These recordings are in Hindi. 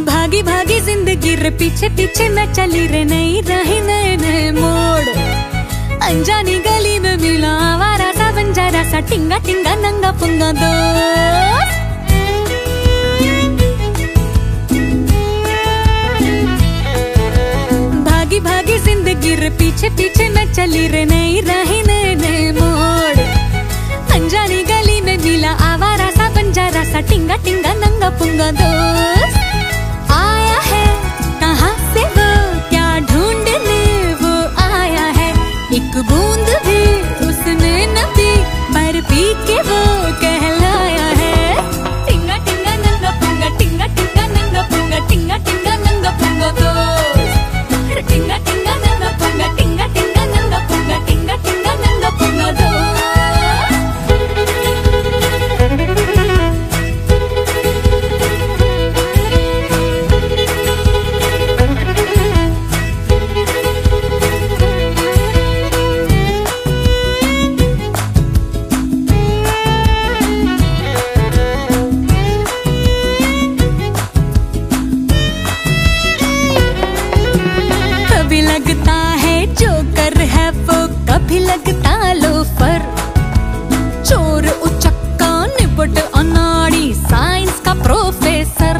भागी भागी जिंदगी रे पीछे पीछे मैं चली रे नई राही नए नए मोड़। अनजानी गली में मिला आवारा सा बंजारा सा टिंगा टिंगा नंगा पुंगा दोस्त। भागी भागी जिंदगी रे पीछे पीछे मैं चली रे नई राही नए नए मोड़। अनजानी गली में मिला आवारा सा बंजारा सा टिंगा टिंगा नंगा पुंगा दोस्त। आया है कहाँ से वो क्या ढूंढने वो आया है। एक बूंद भी उसने न पी पर पी के वो कहलाया है। टिंगा टिंगा नंगा पुंगा टिंगा टिंगा नंगा पुंगा टिंगा टिंगा नंगा पुंगा दोस्त। टिंगा टिंगा नंगा पुंगा टिंगा टिंगा नंगा पुंगा टिंगा टिंगा नंगा पुंगा दोस्त। कभी लगता है जोकर है वो कभी लगता लोफर। चोर उचक्का निपट अनाड़ी साइंस का प्रोफेसर।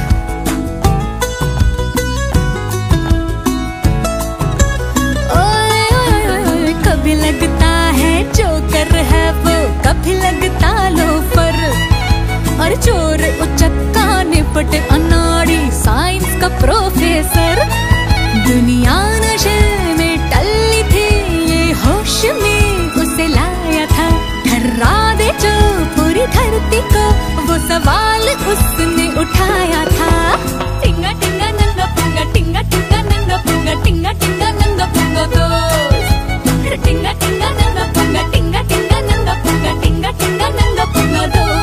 ओए ओए ओए कभी लगता है जोकर है वो कभी लगता लोफर। और चोर उचक्का निपट अनाड़ी साइंस का प्रोफेसर। दुनिया नशे में टल्ली थी ये होश में उसे लाया था। ठर्रा दे जो पूरी धरती को वो सवाल उसने उठाया था। टिंगा टिंगा नंगा पुंगा टिंगा टिंगा नंगा पुंगा टिंगा टिंगा नंगा पुंगा दोस्त। टिंगा टिंगा नंगा पुंगा टिंगा टिंगा नंगा पुंगा टिंगा टिंगा नंगा पुंगा दोस्त।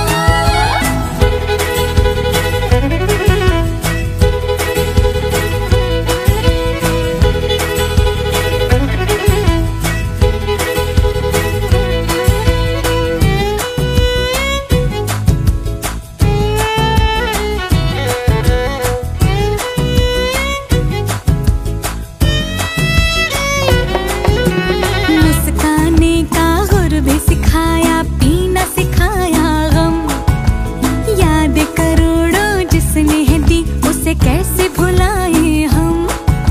कैसे भुलाए हम।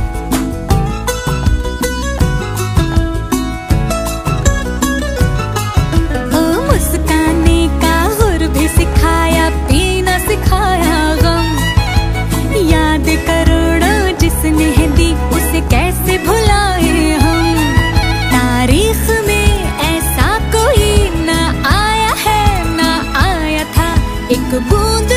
ओ मुस्काने का हुर भी सिखाया पीना सिखाया गम। याद करोड़ों जिसने है दी उसे कैसे भुलाए हम। तारीख में ऐसा कोई ना आया है ना आया था। एक बूंद